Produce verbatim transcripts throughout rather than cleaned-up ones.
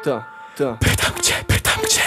Ta, ta. Pytam gdzie, pytam gdzie.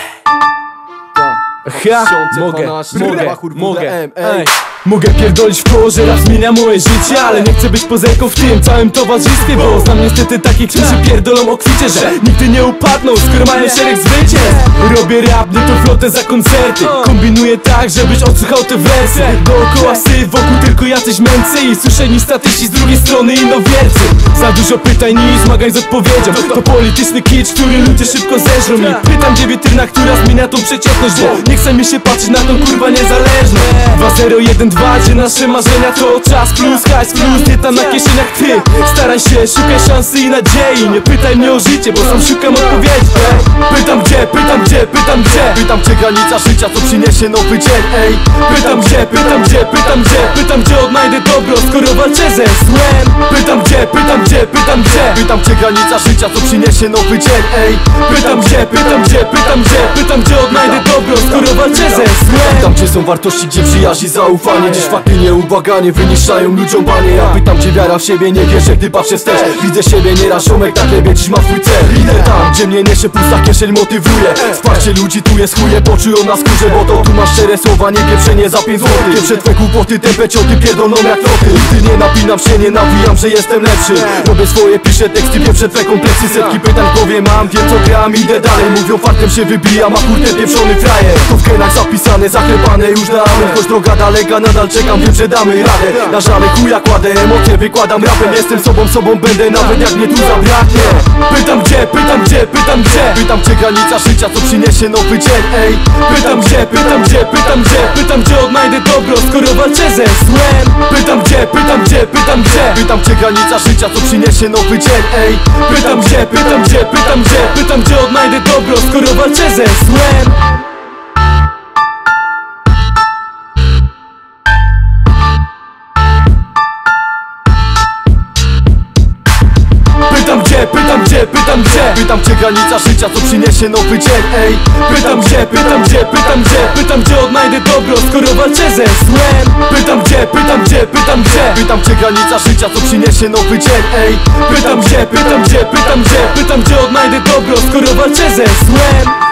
Ha, mogę, mogę, Bachur, mogę, ej. ej. Mogę pierdolić w koło, że rap zmienia moje życie, ale nie chcę być pozerką w tym całym towarzystwie, bo znam niestety takich, którzy pierdolą o kwicie, że nigdy nie upadną, skoro mają szereg zwycięstw. Robię rap, nie to flotę za koncerty, kombinuję tak, żebyś odsłuchał te wersy. Dookoła syf, wokół tylko jacyś męcy i suszeni statyści z drugiej strony innowiercy. Za dużo pytań niż zmagań z odpowiedzią, to polityczny kicz, który ludzie szybko zeżrą. I pytam gdzie witryna, która zmienia tą przeciętność, bo nie chce mi się patrzeć na tą kurwa niezależną. Dwa zero jeden dwa, gdzie nasze marzenia to czas plus, hajs plus, nie tam na kieszeniach ty. Staraj się, szukaj szansy i nadziei, nie pytaj mnie o życie, bo sam szukam odpowiedzi. Pytam gdzie, pytam gdzie, pytam gdzie. Pytam gdzie granica życia, co przyniesie nowy dzień, ej. Pytam gdzie, pytam gdzie, pytam gdzie. Pytam gdzie odnajdę dobro, skoro walczę ze złem. Pytam gdzie, pytam gdzie, pytam gdzie. Pytam gdzie granica życia, co przyniesie nowy dzień, ej. Pytam gdzie, pytam gdzie, pytam gdzie. Pytam gdzie odnajdę dobro, skoro walczę ze złem. Pytam gdzie są wartości, gdzie przyjaźń i zaufanie. Dziś fakty nieubłaganie wyniszczają ludziom banie. Ja pytam gdzie wiara w siebie, nie wierzę, gdy patrzę wstecz. Widzę siebie, nieraz ziomek, tak lepiej dziś ma swój cel. Idę tam, gdzie mnie niesie pusta kieszeń motywuje. Wsparcie ludzi tu jest chuje, poczują na skórze, bo to tu masz szczere słowa, nie pieprzenie za pięć złotych. Pieprze twe kłopoty, te pecioty pierdolną jak loty. Nigdy nie napinam się, nie nawijam, że jestem lepszy. Robię swoje, piszę teksty, pieprze twe kompleksy. Setki pytań w głowie mam, wiem co gram, idę dalej. Mówią faktem się wybijam, a kurde pieprzony frajer. To w genach zapisane, zaklepane już na amen. Choć droga daleka, nadal czekam, wiem, że damy radę. Na żale chuja kładę, emocje wykładam rapem. Jestem sobą, sobą będę, nawet jak mnie tu zabraknie. Pytam gdzie, pytam gdzie, pytam gdzie. Pytam gdzie granica życia, co przyniesie nowy dzień, ej. Pytam gdzie, pytam gdzie, pytam gdzie. Pytam gdzie odnajdę dobro, skoro walczę ze złem. Pytam gdzie, pytam gdzie, pytam gdzie. Pytam gdzie granica życia, co przyniesie nowy dzień, ej. Pytam gdzie, pytam gdzie, pytam gdzie. Pytam gdzie odnajdę dobro, skoro walczę ze złem. Pytam gdzie, pytam gdzie, pytam gdzie. Pytam gdzie granica życia, co przyniesie nowy dzień, ej. Pytam gdzie, pytam gdzie, pytam gdzie. Pytam gdzie odnajdę dobro, skoro walczę ze złem. Pytam gdzie, pytam gdzie, pytam gdzie. Pytam gdzie granica życia, co przyniesie nowy dzień, ej. Pytam gdzie, pytam gdzie, pytam gdzie. Pytam gdzie odnajdę dobro, skoro walczę ze złem.